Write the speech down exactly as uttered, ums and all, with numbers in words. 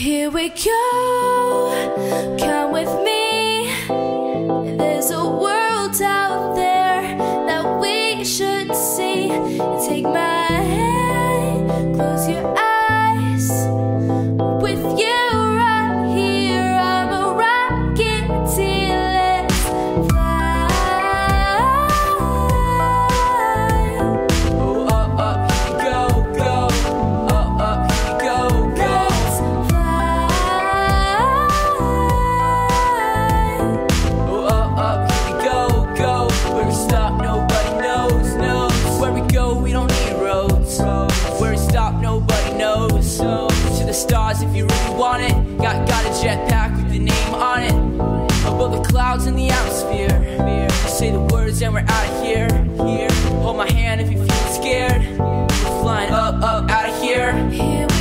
Here we go, come with me. There's a world out there that we should see. Take my hand, close your eyes. With you right here, I'm a Rocketeer. Let's fly. Oh, up, up, here we go, go. Up, up, here we go, go. Let's fly. Oh, up, up, here we go, go. Where we stop, nobody knows, knows. Where we go, we don't need roads. Where we stop, nobody knows. To the stars if you really want it. Got, got a jetpack with your name on it. Above the clouds in the atmosphere. Just say the words and we're out of here. Here, hold my hand if you feel scared. We're flying up, up, out of here. Here